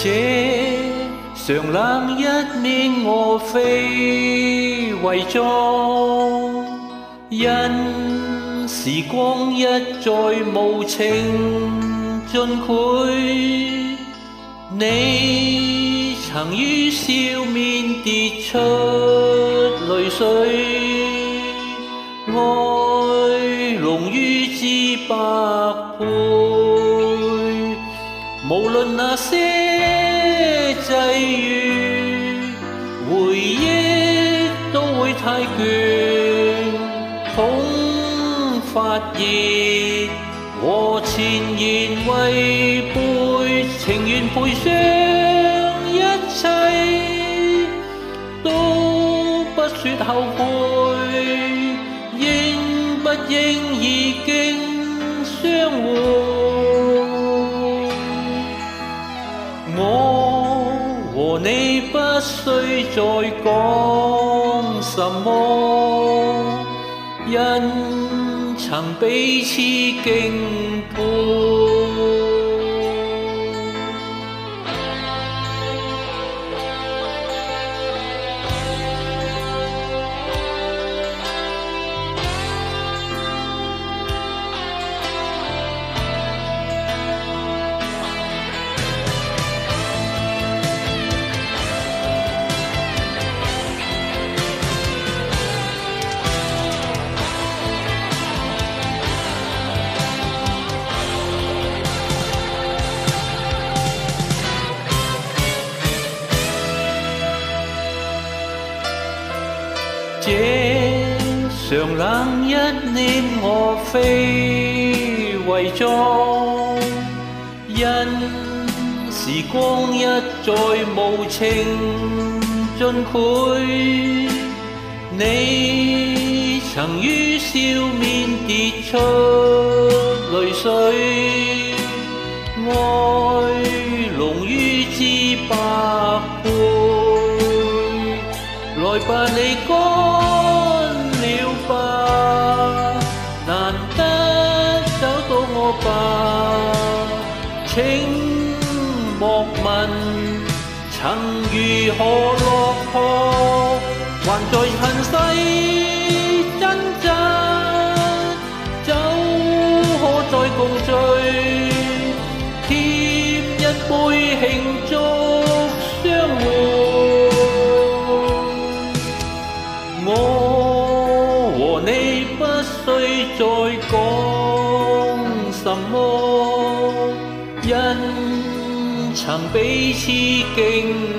這常冷一面我非為裝，因時光一再無情盡潰。你曾於笑面跌出淚水，愛濃於知百倍。無論那些際遇，回憶都會太倦，痛發熱和前言違背，情願賠上一切，都不說後悔，應不應已經相會。我和你不需再講什麼，因曾彼此敬佩。這常冷一念我非為裝，因時光一再無情盡潰。你曾於笑面跌出淚水，愛濃於知百倍。來吧，你乾了吧，難得找到我吧，請莫問曾如何落魄，還在塵世掙扎，酒可再共聚，添一杯慶祝相會。我和你不需再講什麼，因曾彼此敬